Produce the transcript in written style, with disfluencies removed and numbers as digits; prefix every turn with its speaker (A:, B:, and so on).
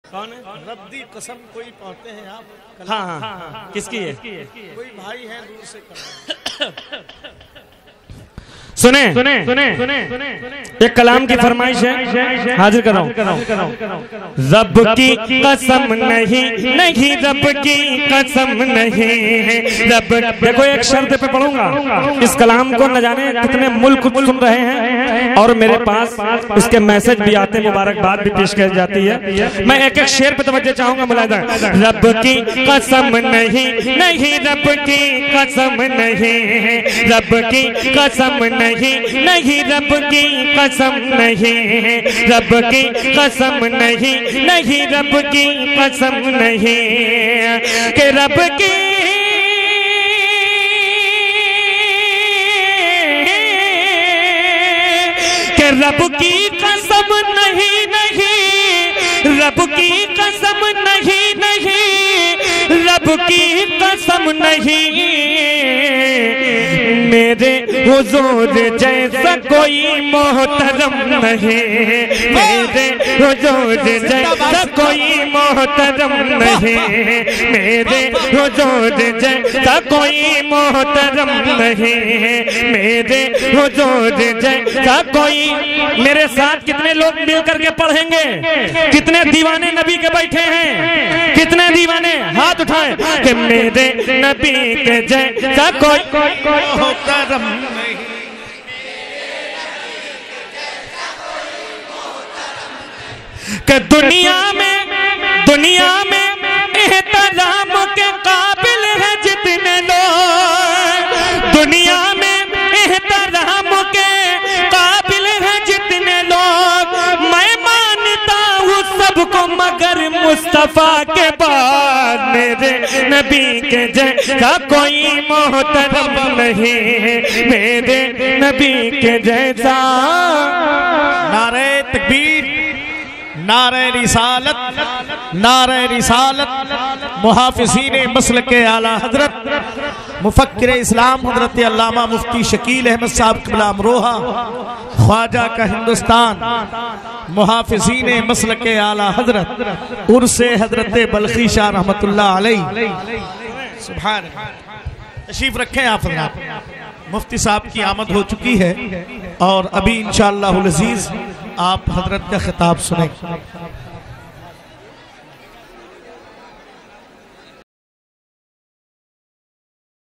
A: कौन है?
B: रब्दी कसम कोई पढ़ते हैं आप?
A: हाँ हाँ, हाँ। किसकी है?
B: कोई भाई है दूर से कर
A: सुने सुने सुने सुने एक कलाम की फरमाइश है, हाजिर कर रहा हूँ। रब की कसम नहीं, नहीं रब की कसम नहीं है रब। देखो एक शर्त पे पढ़ूंगा, इस कलाम को न जाने कितने मुल्क सुन रहे हैं और मेरे पास इसके मैसेज भी आते हैं, मुबारकबाद भी पेश की जाती है। मैं एक एक शेर पे तवज्जो चाहूंगा मुलाहिदा। रब की कसम नहीं, नहीं रब की कसम नहीं है रब की कसम नहीं, नहीं रब की कसम नहीं, रब की कसम नहीं, नहीं रब की कसम नहीं कि रब की रब की कसम नहीं, नहीं रब की कसम नहीं, नहीं रब की कसम नहीं मेरे हुजूर जैसा कोई मोहतरम नहीं, मेरे हुजूर जैसा कोई मोहतरम नहीं, मेरे हुजूर जैसा कोई मोहतरम नहीं, मेरे हुजूर जैसा कोई। मेरे साथ कितने लोग मिलकर के पढ़ेंगे? कितने दीवाने नबी के बैठे हैं? कितने दीवाने हाथ उठाएं कि मेरे नबी के जैसा कोई मोहतरम नहीं। कि दुनिया में एहतराम के काबिल है जितने लोग, दुनिया में एहतराम के काबिल है जितने लोग, मैं मानता हूँ सबको मगर मुस्तफा के बाद मेरे नबी के जैसा कोई मोहतरम नहीं, मेरे नबी के जैसा।
B: नारे तकबीर, नारे रिसालत, नारे रिसालत। मुहाफिज़ीने मसलके आला हजरत मुफक्किर इस्लाम हजरत अल्लामा मुफ्ती शकील अहमद साहब क़िबला अमरोहा ख्वाजा का हिंदुस्तान, मुहाफिज़ीने मसलके आला हजरत उर्से हजरत बल्खी शाह रहमतुल्लाह अलैह। सुभान अल्लाह। तशरीफ रखें आप हजरत। मुफ्ती साहब की आमद हो चुकी है और अभी इंशाअल्लाहुल अज़ीज़ आप हजरत का खिताब सुनेंगे।